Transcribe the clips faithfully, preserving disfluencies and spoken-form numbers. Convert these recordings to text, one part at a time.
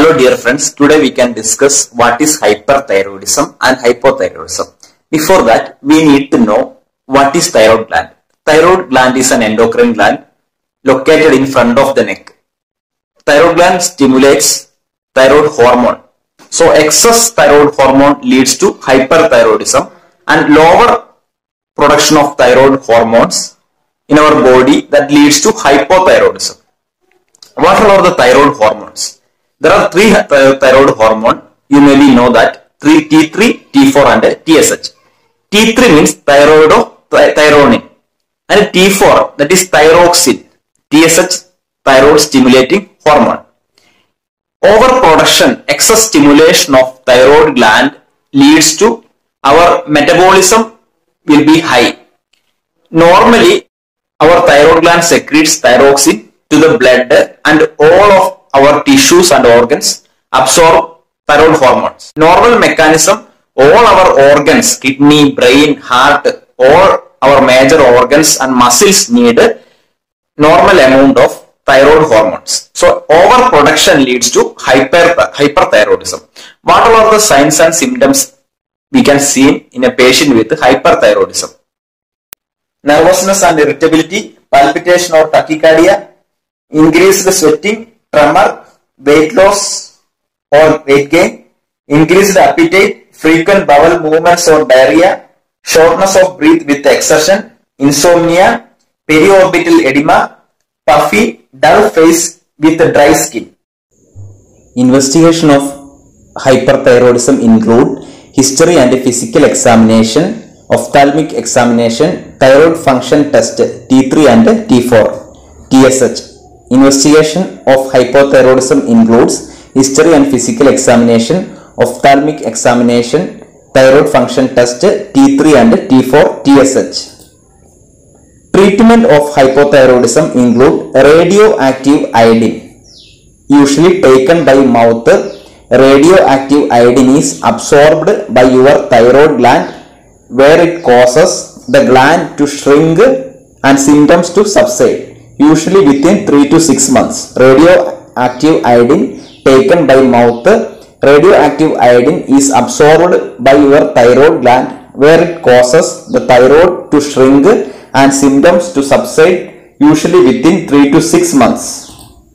Hello dear friends, today we can discuss what is hyperthyroidism and hypothyroidism. Before that, we need to know what is thyroid gland. Thyroid gland is an endocrine gland located in front of the neck. Thyroid gland stimulates thyroid hormone. So excess thyroid hormone leads to hyperthyroidism and lower production of thyroid hormones in our body that leads to hypothyroidism. What are the thyroid hormones? There are three thyroid hormone. You maybe know that three T three, T four and T S H. T three means thyroid thyronin and T four that is thyroxine. T S H thyroid stimulating hormone. Overproduction, excess stimulation of thyroid gland leads to our metabolism will be high. Normally, our thyroid gland secretes thyroxine to the blood and all of our tissues and organs absorb thyroid hormones. Normal mechanism, all our organs, kidney, brain, heart, all our major organs and muscles need normal amount of thyroid hormones. So overproduction leads to hyper, hyperthyroidism. What are the signs and symptoms we can see in a patient with hyperthyroidism? Nervousness and irritability, palpitation or tachycardia, increased sweating, tremor, weight loss or weight gain, increased appetite, frequent bowel movements or diarrhea, shortness of breath with exertion, insomnia, periorbital edema, puffy, dull face with dry skin. Investigation of hyperthyroidism include history and physical examination, ophthalmic examination, thyroid function test T three and T four, T S H. Investigation of hypothyroidism includes history and physical examination, ophthalmic examination, thyroid function test T three and T four, T S H. Treatment of hypothyroidism include radioactive iodine. Usually taken by mouth, radioactive iodine is absorbed by your thyroid gland where it causes the gland to shrink and symptoms to subside. Usually within three to six months. Radioactive iodine taken by mouth. Radioactive iodine is absorbed by your thyroid gland where it causes the thyroid to shrink and symptoms to subside, usually within three to six months.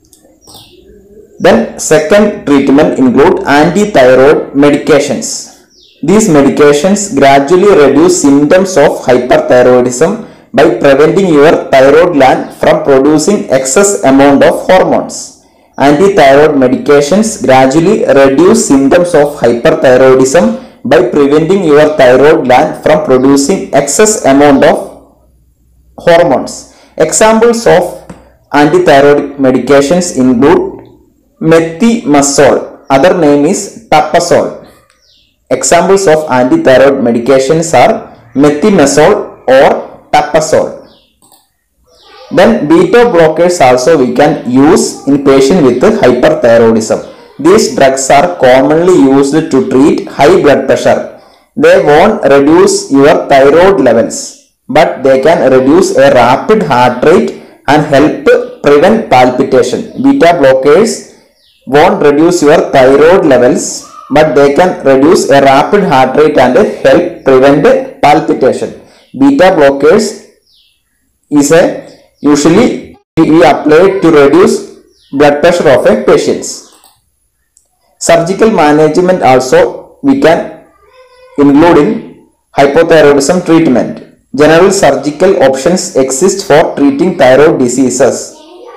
Then second treatment include anti-thyroid medications. These medications gradually reduce symptoms of hyperthyroidism by preventing your thyroid gland from producing excess amount of hormones. Anti-thyroid medications gradually reduce symptoms of hyperthyroidism by preventing your thyroid gland from producing excess amount of hormones. Examples of anti-thyroid medications include methimazole, other name is tapazole. Examples of anti-thyroid medications are methimazole or tapazole. Then beta blockers also we can use in patient with hyperthyroidism. These drugs are commonly used to treat high blood pressure. They won't reduce your thyroid levels, but they can reduce a rapid heart rate and help prevent palpitation. Beta blockers won't reduce your thyroid levels, but they can reduce a rapid heart rate and help prevent palpitation. Beta blockers is a usually we apply to reduce blood pressure of a patient. Surgical management also we can include in hypothyroidism treatment. General surgical options exist for treating thyroid diseases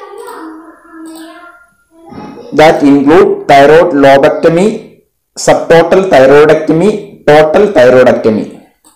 that include thyroid lobectomy, subtotal thyroidectomy, total thyroidectomy.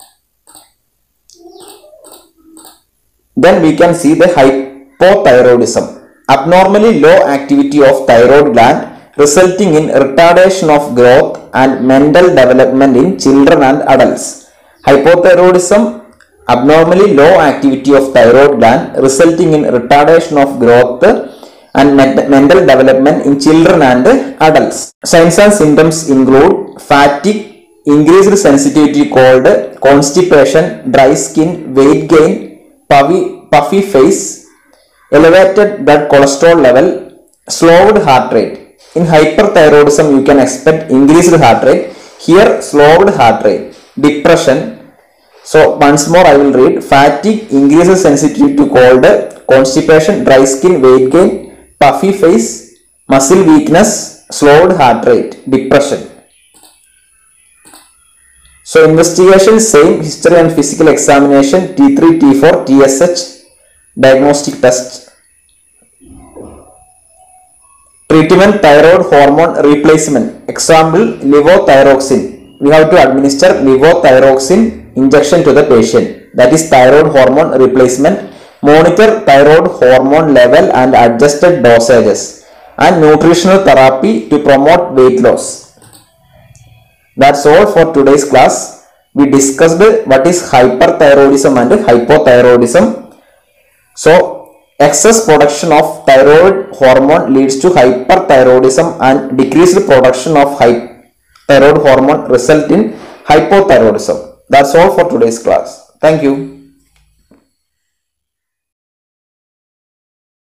Then we can see the hypothyroidism. Abnormally low activity of thyroid gland resulting in retardation of growth and mental development in children and adults. Hypothyroidism, abnormally low activity of thyroid gland resulting in retardation of growth and mental development in children and adults. Signs and symptoms include fatigue, increased sensitivity cold, constipation, dry skin, weight gain, Puffy, puffy face, elevated blood cholesterol level, slowed heart rate. In hyperthyroidism, you can expect increased heart rate. Here, slowed heart rate. Depression. So, once more I will read. Fatigue increases sensitivity to cold. Constipation, dry skin, weight gain, puffy face, muscle weakness, slowed heart rate, depression. So, investigation same, history and physical examination, T three, T four, T S H, diagnostic test. Treatment, thyroid hormone replacement. Example, levothyroxine. We have to administer levothyroxine injection to the patient. That is thyroid hormone replacement. Monitor thyroid hormone level and adjusted dosages. And nutritional therapy to promote weight loss. That's all for today's class. We discussed what is hyperthyroidism and hypothyroidism. So, excess production of thyroid hormone leads to hyperthyroidism and decreased production of thyroid hormone result in hypothyroidism. That's all for today's class. Thank you.